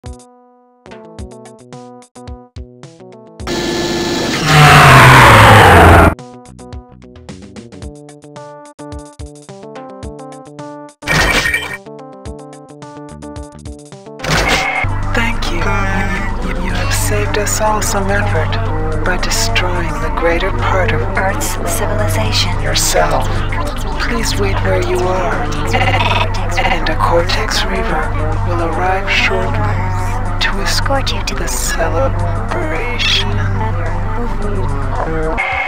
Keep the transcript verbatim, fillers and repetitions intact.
Thank you. You have saved us all some effort by destroying the greater part of Earth's civilization. yourself. Please wait where you are, and a Cortex Reaver will arrive shortly to escort you to the celebration.